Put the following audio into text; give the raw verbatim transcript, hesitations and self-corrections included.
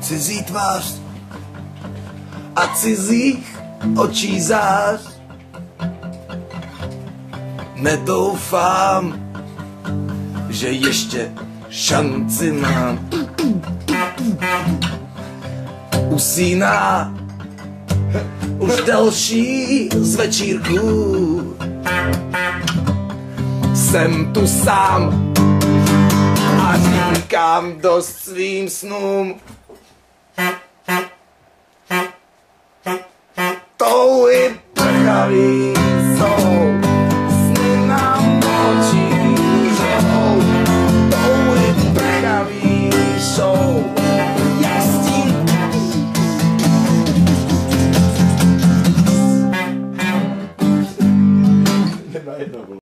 cizí tvář a cizích očí zář. Nedoufám, že ještě šanci mám. Usíná už další z večírků. Jsem tu sám a říkám dost svým snům. Touhy prchavý